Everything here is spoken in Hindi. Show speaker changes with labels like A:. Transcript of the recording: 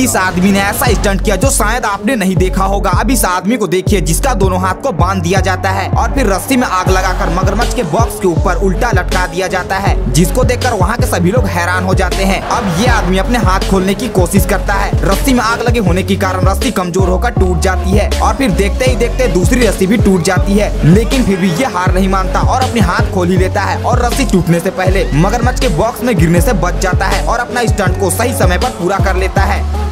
A: कि इस आदमी ने ऐसा स्टंट किया जो शायद आपने नहीं देखा होगा। अब इस आदमी को देखिए जिसका दोनों हाथ को बांध दिया जाता है और फिर रस्सी में आग लगाकर मगरमच्छ के बॉक्स के ऊपर उल्टा लटका दिया जाता है, जिसको देखकर वहाँ के सभी लोग हैरान हो जाते हैं। अब ये आदमी अपने हाथ खोलने की कोशिश करता है। रस्सी में आग लगे होने के कारण रस्सी कमजोर होकर टूट जाती है और फिर देखते ही देखते दूसरी रस्सी भी टूट जाती है, लेकिन फिर भी ये हार नहीं मानता और अपने हाथ खोल ही लेता है और रस्सी टूटने से पहले मगरमच्छ के बॉक्स में गिरने से बच जाता है और अपना स्टंट को सही समय पर पूरा कर लेता है।